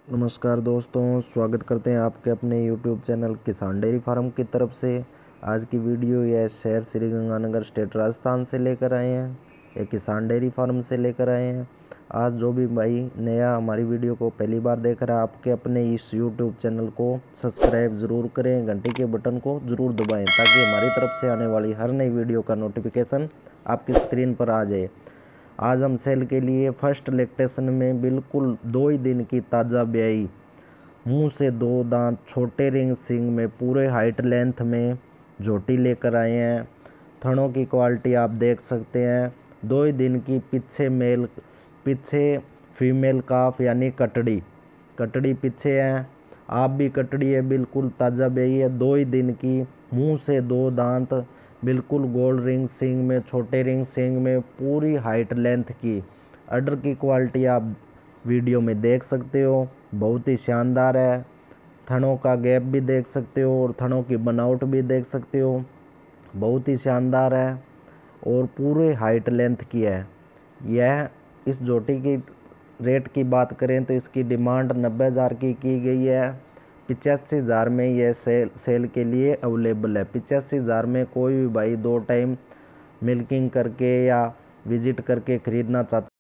नमस्कार दोस्तों, स्वागत करते हैं आपके अपने YouTube channel Kisan dairy farm की तरफ से। आज की वीडियो यह शहर श्री गंगानगर स्टेट राजस्थान से लेकर आए हैं, ये किसान डेयरी फार्म से लेकर आए हैं। आज जो भी भाई नया हमारी वीडियो को पहली बार देख रहा है, आपके अपने इस YouTube चैनल को सब्सक्राइब ज़रूर करें, घंटी के बटन को ज़रूर दबाएँ ताकि हमारी तरफ से आने वाली हर नई वीडियो का नोटिफिकेशन आपकी स्क्रीन पर आ जाए। आज हम सेल के लिए फर्स्ट लैक्टेशन में बिल्कुल 2 ही दिन की ताज़ा ब्याई, मुंह से 2 दांत, छोटे रिंग सिंग में पूरे हाइट लेंथ में झोटी लेकर आए हैं। थनों की क्वालिटी आप देख सकते हैं। 2 ही दिन की पीछे फीमेल काफ यानी कटड़ी पीछे है। आप भी कटड़ी है, बिल्कुल ताज़ा ब्याई है। 2 ही दिन की, मुंह से 2 दांत, बिल्कुल गोल्ड रिंग सिंग में, छोटे रिंग सिंग में, पूरी हाइट लेंथ की। अडर की क्वालिटी आप वीडियो में देख सकते हो, बहुत ही शानदार है। थनों का गैप भी देख सकते हो और थनों की बनावट भी देख सकते हो, बहुत ही शानदार है और पूरे हाइट लेंथ की है। यह इस जोटी की रेट की बात करें तो इसकी डिमांड 90,000 की गई है। 85,000 में यह सेल के लिए अवेलेबल है। 85,000 में कोई भी भाई 2 टाइम मिल्किंग करके या विजिट करके ख़रीदना चाहता